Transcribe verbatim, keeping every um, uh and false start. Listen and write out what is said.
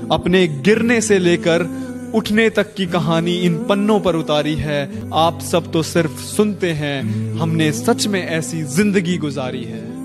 अपने गिरने से लेकर उठने तक की कहानी इन पन्नों पर उतारी है। आप सब तो सिर्फ सुनते हैं, हमने सच में ऐसी जिंदगी गुजारी है।